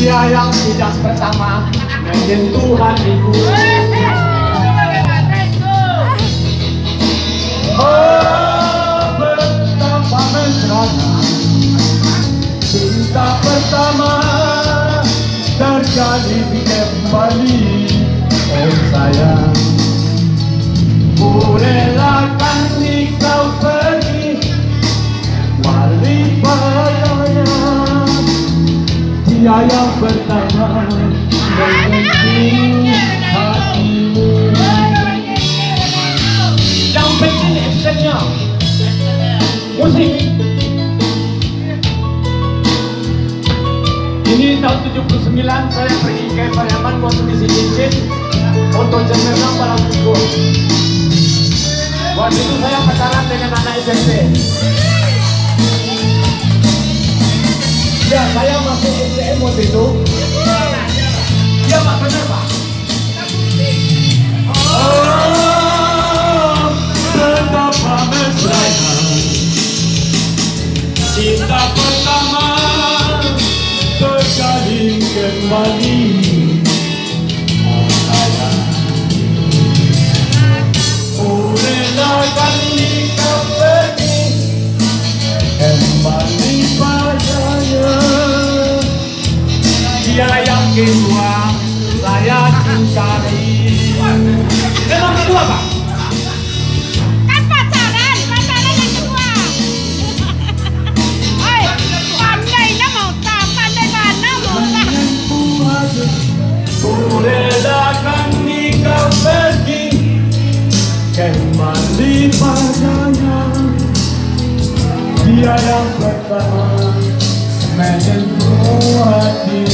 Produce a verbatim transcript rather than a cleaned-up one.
Dia yang tidak pertama menyentuh hatiku. Oh, betapa mesranya cinta pertama terjalin kembali. Oh sayang, ku relakan kau pergi wali padanya. Dia yang pertama menyentuh hatimu. Yang penting actionnya, musik. Ini tahun tujuh puluh sembilan saya pergi ke Pariaman buat mengisi cincin untuk jenengan para figur. Waktu itu saya pacaran dengan anak S M P. Ya, saya masuk S D M waktu itu. Ya Pak, benar Pak. Oh, betapa mesranya cinta pertama terjalin kembali. Oh sayang, ku relakan kau pergi kembali padanya. Dia yang kedua saya cintai. Memang kedua Pak? Kan pacaran, pacaran yang kedua. Oi, pandai na mau tak, pandai mana mau tak. Ku relakan kau pergi kembali padanya. Dia yang pertama menyentuh hati.